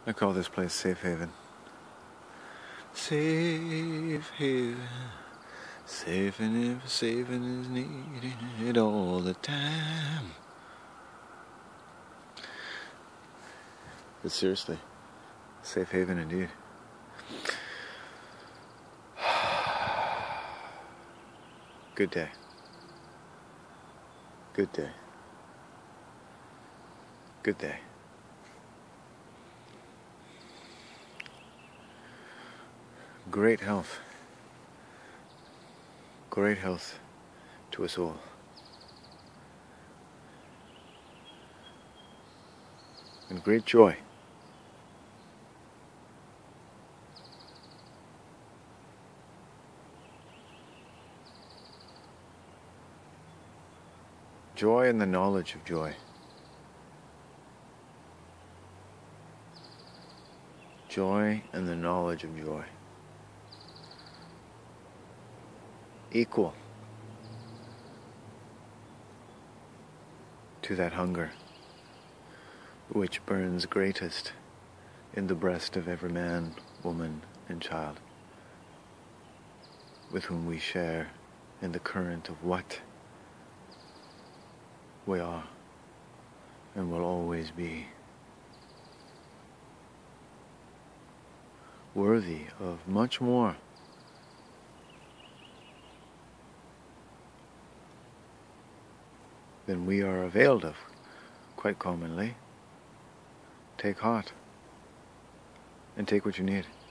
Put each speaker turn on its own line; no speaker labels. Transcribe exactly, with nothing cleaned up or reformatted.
I call this place Safe Haven. Safe Haven. Saving if saving is needed all the time. But seriously, Safe Haven indeed. Good day. Good day. Good day. Great health. Great health to us all. And great joy. Joy in the knowledge of joy. Joy in the knowledge of joy. Equal to that hunger which burns greatest in the breast of every man, woman, and child with whom we share in the current of what we are and will always be, worthy of much more than we are availed of quite commonly. Take heart and take what you need.